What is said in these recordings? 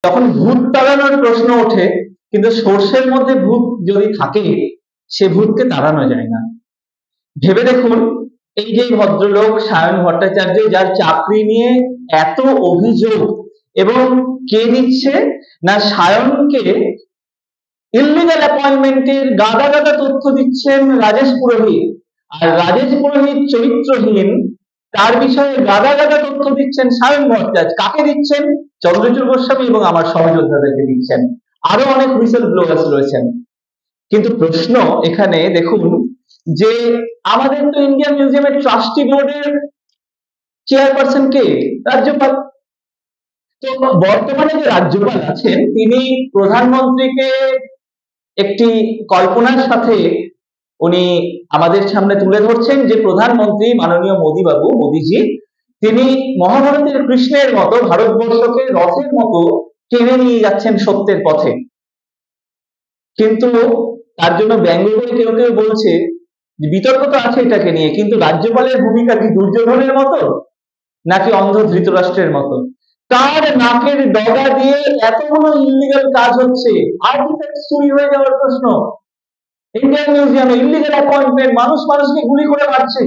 তখন ভূত তাড়ানোর প্রশ্ন ওঠে, কিন্তু সর্ষের মধ্যে ভূত যদি থাকে সে ভূতকে তাড়ানো যায় না। ভেবে দেখুন, এই যে ভদ্রলোক সায়ন ভট্টাচার্য, যার চাকরি নিয়ে এত অভিযোগ, এবং কে দিচ্ছে না সায়নকে ইললিগাল অ্যাপয়েন্টমেন্টের গাদা গাদা তথ্য দিচ্ছেন রাজেশ পুরোহিত, আর রাজেশ পুরোহিত চরিত্রহীন, তার বিষয়ে গাদা গাদা তথ্য দিচ্ছেন সায়ন ভট্টাচার্য। কাকে দিচ্ছেন? চন্দ্রচূড় গোস্বামী এবং আমার সহযোদ্ধাদেরকে দিচ্ছেন, আরো অনেক হুইসেল ব্লোয়ার্স রয়েছেন। কিন্তু প্রশ্ন এখানে দেখুন যে আমাদের তো ইন্ডিয়ান মিউজিয়ামের ট্রাস্টি বোর্ডের চেয়ারপারসন কে? রাজ্যপাল। তো বর্তমানে যে রাজ্যপাল আছেন তিনি প্রধানমন্ত্রীকে একটি কল্পনার সাথে উনি আমাদের সামনে তুলে ধরছেন যে প্রধানমন্ত্রী মাননীয় মোদীজি তিনি মহাভারতের কৃষ্ণের মতো ভারতবর্ষকে রথের মতো টেনে নিয়ে যাচ্ছেন সত্যের পথে। কিন্তু তার জন্য ব্যঙ্গ করে কেউ কেউ বলছে যে বিতর্ক তো আছে এটাকে নিয়ে, কিন্তু রাজ্যপালের ভূমিকা কি দুর্যোধনের মতো নাকি অন্ধ ধৃতরাষ্ট্রের মতো? তার নাকের ডগা দিয়ে এতগুলো ইল্লিগাল কাজ হচ্ছে, আর্টিফ্যাক্ট চুরি হয়ে যাওয়ার প্রশ্ন, ইন্ডিয়ান মিউজিয়ামে ইল্লিগাল অ্যাপয়েন্টমেন্ট, মানুষকে গুলি করে মারছে।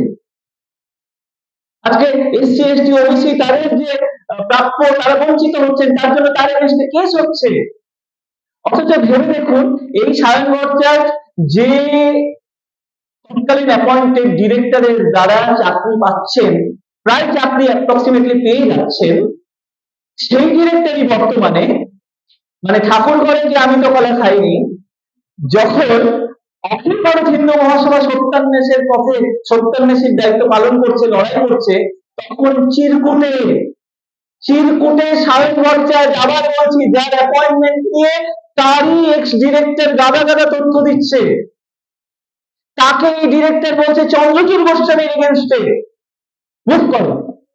আজকে এসসি এসটি ওবিসি তাদের যে প্রাপ্য তারা বঞ্চিত হচ্ছেন, তার জন্য তার এগেইনস্টে কেস হচ্ছে। অথচ ভেবে দেখুন, এই সায়ন ভট্টাচার্য যে তৎকালীন অ্যাপয়েন্টেড ডিরেক্টরের দ্বারা চাকরি পাচ্ছেন, প্রায় চাকরি অ্যাপ্রক্সিমেটলি পেয়ে যাচ্ছেন, সেই ডিরেক্টরই বর্তমানে মানে ঠাকুর ঘরে যে আমি তো কলা খাইনি, যখন অখিল ভারত হিন্দু মহাসভা সত্যান্বেষের পথে সত্যান্বেষীর দায়িত্ব পালন করছে, লড়াই করছে, তখন চিরকুটে সায়ন ভট্টাচার্য, আবার বলছি, যার অ্যাপয়েন্টমেন্ট নিয়ে তারই এক্স ডিরেক্টর গাদা গাদা তথ্য দিচ্ছে, তাকে এই ডিরেক্টর বলছে চন্দ্রচূড় গোস্বামীর এগেইনস্টে মুভ করো।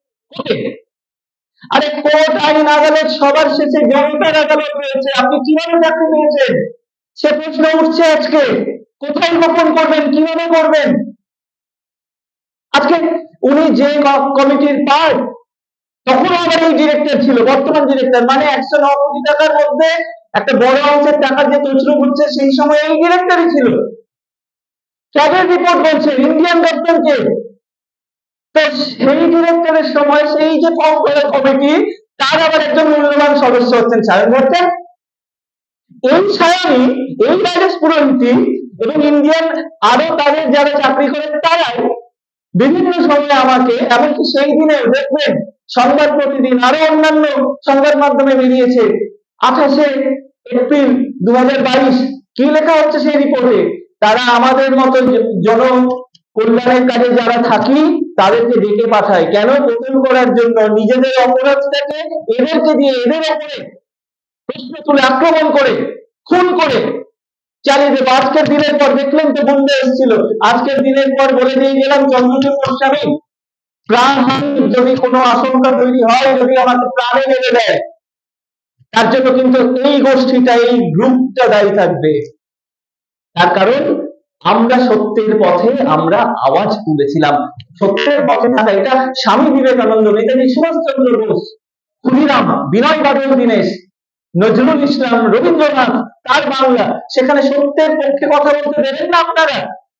আরে কোর্ট, আইন, আদালত, সবার শেষে জনতার আদালত রয়েছে। আপনি কিভাবে চাকরি পেয়েছেন সে প্রশ্ন উঠছে আজকে। কোথায় গোপন করবেন, কিভাবে করবেন? আজকে উনি যে কমিটির পার্ট, তখন আবার এই ডিরেক্টর ছিল, বর্তমান ডিরেক্টর, মানে 109 কোটি টাকার মধ্যে একটা বড় অংশের টাকা যে তছরূপ হচ্ছে সেই সময় এই ডিরেক্টরই ছিল। ক্যাবিনেট রিপোর্ট বলছে ইন্ডিয়ান গভর্নমেন্টকে। তো সেই ডিরেক্টরের সময় সেই যে ফর্ম করা কমিটি, তার আবার একজন মূল্যবান সদস্য হচ্ছেন সায়ন ভট্টাচার্য। এই সায়নই, এই রাজেশ পুরোহিত এবং ইন্ডিয়ান আরো তাদের যারা চাকরি করেন তারাই বিভিন্ন সময়ে আমাকে, এমনকি সেই দিনে দেখবেন সংবাদ প্রতিদিন আরো অন্যান্য সংবাদ মাধ্যমে বেরিয়েছে, 28 এপ্রিল 2022 কি লেখা হচ্ছে সেই রিপোর্টে, তারা আমাদের মতো জন কল্যাণের কাজে যারা থাকি তাদেরকে ডেকে পাঠায়। কেন? গোপন করার জন্য, নিজেদের অপরাধটাকে এদেরকে দিয়ে, এদের ওপরে প্রশ্ন তুলে, আক্রমণ করে, খুন করে চালিয়ে দেবো। আজকের দিনের পর দেখলেন তো গুন্ডা এসেছিল, আজকের দিনের পর বলে দিয়ে গেলাম চন্দ্রচূড় গোস্বামী প্রাণহানি যদি কোনো আশঙ্কা তৈরি হয়, যদি আমাকে প্রাণে মেরে দেয়, তার জন্য কিন্তু এই গোষ্ঠীটা, এই গ্রুপটা দায়ী থাকবে। তার কারণ আমরা সত্যের পথে আমরা আওয়াজ তুলেছিলাম। সত্যের পথে থাকা, এটা স্বামী বিবেকানন্দ, নেতাজি সুভাষচন্দ্র বোস, ক্ষুদিরাম, বিনয় বাদল দীনেশ, নজরুল ইসলাম, রবীন্দ্রনাথ, তার বাংলা, সেখানে সত্যের পক্ষে কথা বলতে দেবেন না আপনারা?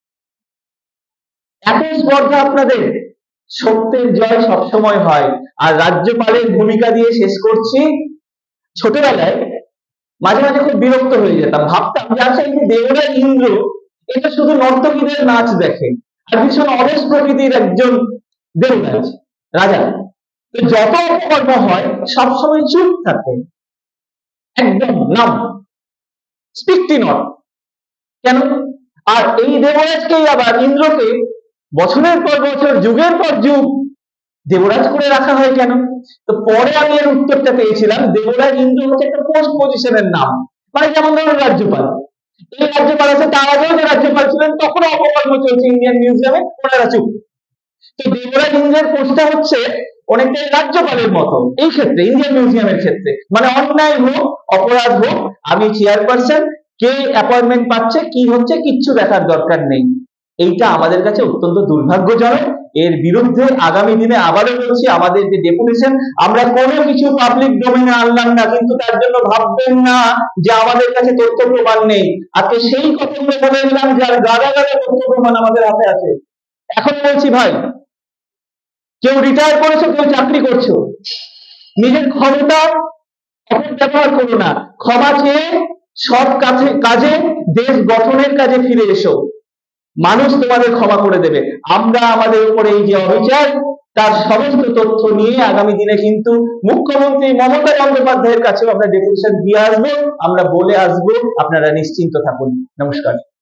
এত স্পর্ধা আপনাদের। সত্যের জয় সবসময় হয়। আর রাজ্যপালের ভূমিকা দিয়ে শেষ করছি। ছোটবেলায় মাঝে মাঝে খুব বিরক্ত হয়ে যেতাম, ভাবতাম যে আচ্ছা, এই যে দেবরাজ ইন্দ্র, এটা শুধু নর্তকীদের নাচ দেখে, আর ভীষণ অলস প্রকৃতির একজন দেবরাজ রাজা, তো যত অপকর্ম হয় সবসময় চুপ থাকে, একদম নাম, স্পিকটি নট। কেন? আর এই দেবরাজকেই আবার, ইন্দ্রকে বছরের পর বছর, যুগের পর যুগ দেবরাজ করে রাখা হয় কেন? তো পরে আমি এর উত্তরটা পেয়েছিলাম, দেবরাজ ইন্দ্র হচ্ছে একটা পোস্ট পজিশনের নাম। মানে যেমন ধরুন রাজ্যপাল, এই রাজ্যপাল আছে, তার আগেও যে রাজ্যপাল ছিলেন তখন অপকর্ম চলছে ইন্ডিয়ান মিউজিয়ামে, ওনারা চুপ। তো দেবরাজ ইন্দ্রের পোস্টটা হচ্ছে অনেকটাই রাজ্যপালের মতো এই ক্ষেত্রে, ইন্ডিয়ান মিউজিয়ামের ক্ষেত্রে। মানে অন্যায় হোক, অপরাধ হোক, আমি চেয়ারপারসন, কে অ্যাপয়েন্টমেন্ট পাচ্ছে, কি হচ্ছে, কিচ্ছু দেখার দরকার নেই। এইটা আমাদের কাছে অত্যন্ত দুর্ভাগ্যজনক এর বিরুদ্ধে আগামী দিনে আবারও বলছি, আমাদের যে ডেপুটেশন, আমরা কোনো কিছু পাবলিক ডোমেইনে আনলাম না, কিন্তু তার জন্য ভাববেন না যে আমাদের কাছে তথ্য প্রমাণ নেই। আজকে সেই কথাগুলো বলে দিলাম, যার গাদা গাদা তথ্য প্রমাণ আমাদের হাতে আছে। এখন বলছি ভাই, কেউ রিটায়ার করেছো, কেউ চাকরি করছো, নিজের ক্ষমতা অপব্যবহার করো না, ক্ষমা চেয়ে সৎ কাজে, দেশ গঠনের কাজে ফিরে এসো, মানুষ তোমাদের ক্ষমা করে দেবে। আমরা আমাদের উপরে এই যে অবিচার, তার সমস্ত তথ্য নিয়ে আগামী দিনে কিন্তু মুখ্যমন্ত্রী মমতা বন্দ্যোপাধ্যায়ের কাছেও আমরা ডেপুটেশন দিয়ে আসবো, আমরা বলে আসবো, আপনারা নিশ্চিন্ত থাকুন। নমস্কার।